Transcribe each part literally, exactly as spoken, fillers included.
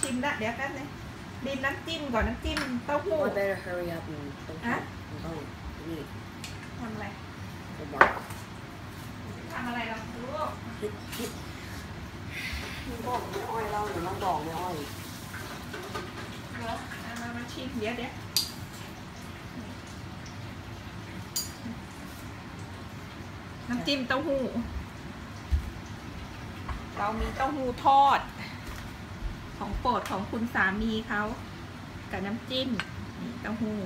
ชิมละเดี๋ยวแป๊บนึงดินน้ำจิ้มก่อนน้ำจิ้มเต้าหู้ better hurry up and ต้องทำต้องนี่ทำอะไรผมบอกทำอะไรเราดูคิดคิดบอกไม่อ้อยเล่าหนูต้องบอกไม่อ้อยเดี๋ยวมามาชิมเดี๋ยวเดี๋ยวน้ำจิ้มเต้าหู้เรามีเต้าหู้ทอดของโปรดของคุณสามีเขากับน้ำจิ้มเต้าหู้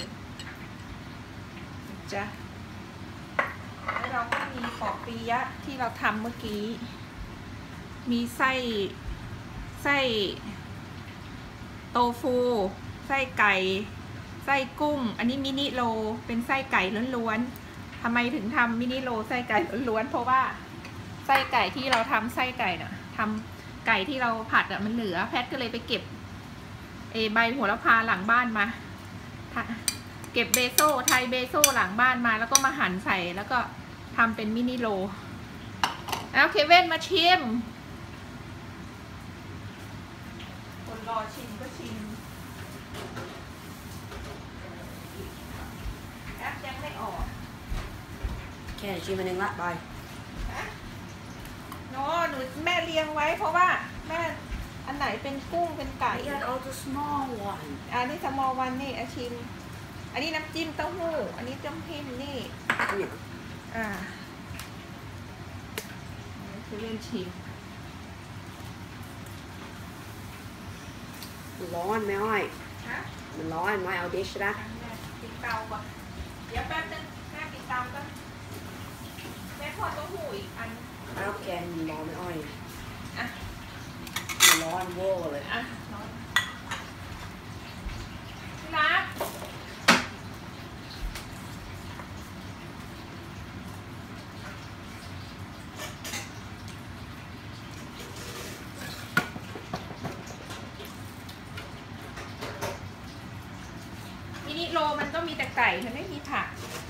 จ้ะแล้วเราก็มีปอเปี๊ยะที่เราทำเมื่อกี้มีไส้ไส้โตฟูไส้ไก่ไส้กุ้งอันนี้มินิโลเป็นไส้ไก่ล้วนๆทำไมถึงทำมินิโลไส้ไก่ล้วนๆเพราะว่าไส้ไก่ที่เราทำไส้ไก่น่ะทำไก่ที่เราผัดอ่ะมันเหลือแพทก็เลยไปเก็บเอใบโหระพาหลังบ้านมาเก็บเบโซ่ไทยเบโซ่หลังบ้านมาแล้วก็มาหั่นใส่แล้วก็ทำเป็นมินิโลเอาเคเว่นมาชิมคนรอชิมก็ชิมแอปยังไม่ออกแค่ชิมมันเองละบายโน้หนูแม่เลี้ยงไว้เพราะว่าแม่อันไหนเป็นกุ้งเป็นไก่ I got all the small one อันนี้ small one นี่อาชิมอันนี้น้ำจิ้มเต้าหู้อันนี้น้ำจิ้มนี่อ่าคือเล่นชิมร้อนไหมอ้อยฮะมันร้อนไม่เอาดิชนะปิดเตาก่อนเดี๋ยวแป๊บนึงแม่ปิดเตาก่อนแม่ทอดเต้าหู้อีกอันแล้วแกงร้อนไหมอ้อยอ่ะร้อนเวอร์เลยอ่ะร้อนพี่รักมินิโลมันก็มีแต่ไก่มันไม่มีผัก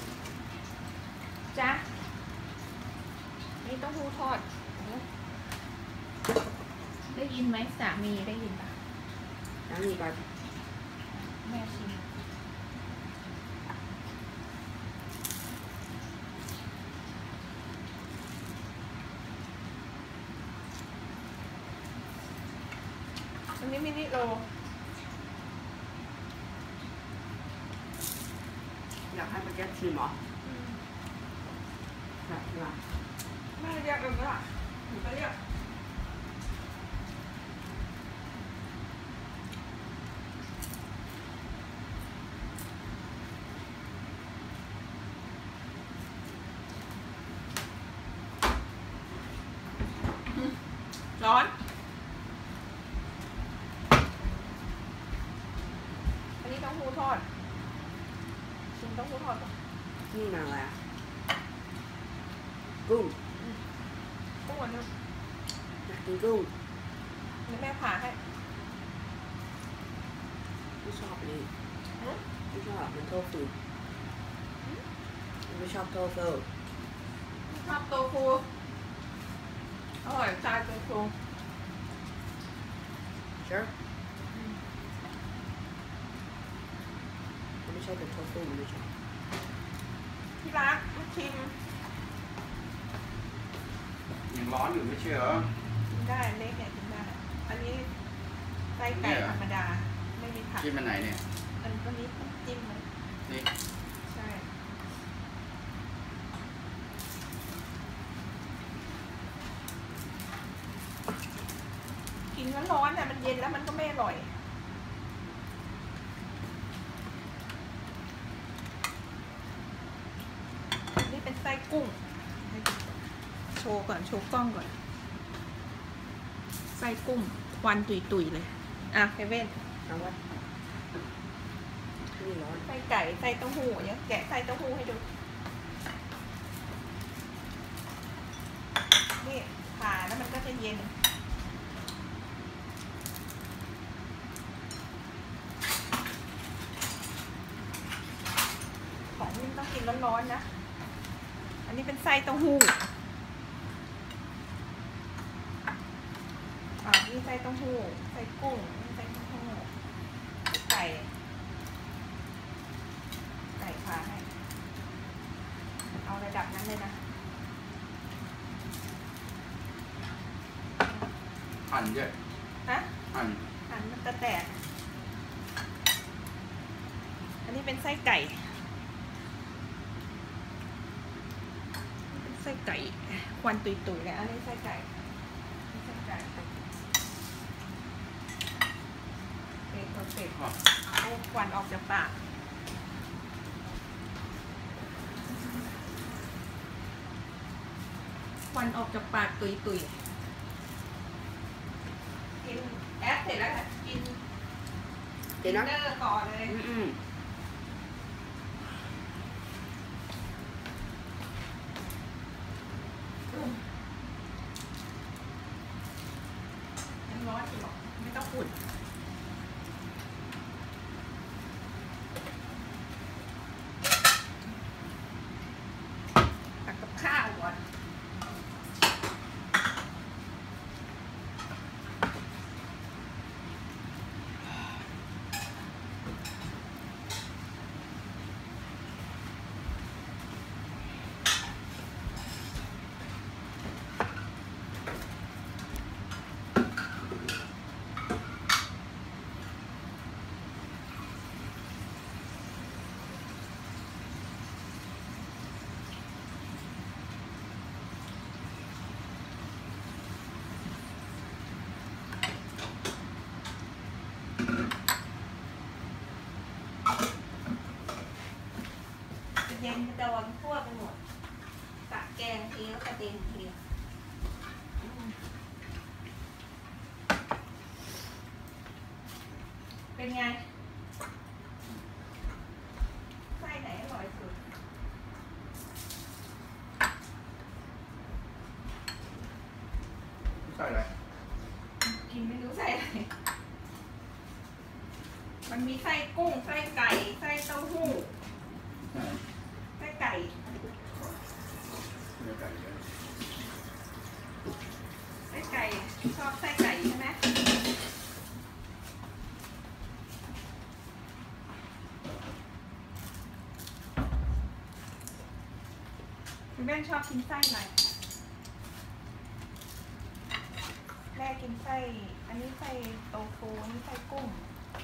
จ้ะนี่เต้าหู้ทอดได้ยินไหมสามีได้ยินปะน้ำมีปะแม่ชิมอันนี้มินิโลอยากให้มันแก้ชิมเหรอแบบนี้ล่ะไม่เรียกเองล่ะหนูก็เรียกร้อนอันนี้เต้าหู้ทอดชิมเต้าหู้ทอดก่อนนี่มาอะไรอ่ะกุ้งกุ้งอันนี้อยากกินกุ้งนี่แม่ผ่าให้ไม่ชอบนี่ไม่ชอบมันโทฟูไม่ชอบโทฟูชอบโตฟูอร่อยจานโตฟู sure ไม่ใช่เป็นโทฟูไม่ใช่ที่รักมาชิมยังร้อนอยู่ไม่ใช่เหรอกินได้เล็กเนี่ยกินได้อันนี้ไส้ไก่ธรรมดาไม่มีผักจิ้มมันไหนเนี่ยอันนี้จิ้มเลยนี่ใช่กินร้อนๆน่ะมันเย็นแล้วมันก็ไม่อร่อยนี่เป็นไส้กุ้งโชว์ก่อนโชว์กล้องก่อนไส้กุ้งควันตุยๆเลยอ่ะเคเว่นเอาวะนี่ร้อนไส้ไก่ไส้เต้าหู้เนี่ยแกะไส้เต้าหู้ให้ดูนี่ผ่าแล้วมันก็จะเย็นของนี่ต้องกินร้อนๆนะอันนี้เป็นไส้เต้าหู้อ่านี่ไส้เต้าหู้หู้ไส้กุ้งไส้เต้าหู้ไก่ไก่พาให้เอาระดับนั้นเลยนะหั่นเยอะฮะหั่นหันมันจะแตกอันนี้เป็นไส้ไก่เป็นไส้ไก่ควันตุยๆเลยอันนี้ไส้ไก่ไส้ไก่เผ็ดเผ็ดอ๋อเอาควันออกจากปากควันออกจากปากตุยตุยกินแอปเสร็จแล้วค่ะกินเดี๋ยวนะดินเนอร์ต่อเลยอืมอืมยังร้อนอยู่หรอกไม่ต้องอุ่นตักกับข้าวก่อนเย็นจะโดนทั่วไปหมดตักแกงทีแล้วกระเด็นทีอืมเป็นไง ไส้ไหนอร่อยสุดใส่อะไรกินไม่รู้ไส้อะไร มันมีไส้กุ้ง ไส้ไก่ ไส้เต้าหู้ใส่ไส้ไก่เนื้อไก่เยอะไส้ไก่ ชอบไส้ไก่ใช่ไหมคุณแม่ชอบกินไส้อะไรแม่กินไส้ อันนี้ไส้โตฟูอันนี้ไส้กุ้ง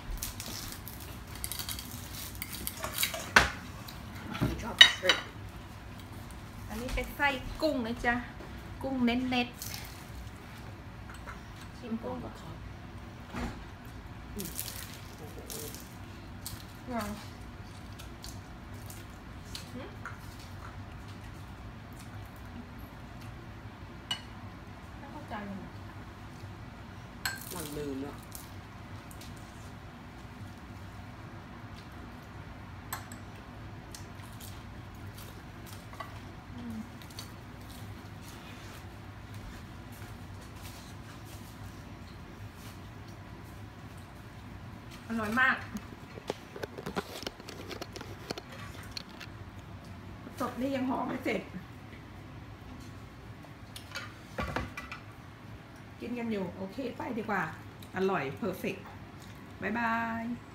ชอบเผ็ดอันนี้เป็นไส้กุ้งนะจ๊ะ กุ้งเน้นเน็ตชิมกุ้งก่อนครับโอ้โหยังหึไม่เข้าใจเลยมันลืมแล้วอืมอร่อยมากสดนี่ยังห่อไม่เสร็จ กินกันอยู่ โอเค ไปดีกว่า อร่อย เพอร์เฟกต์ บ๊ายบาย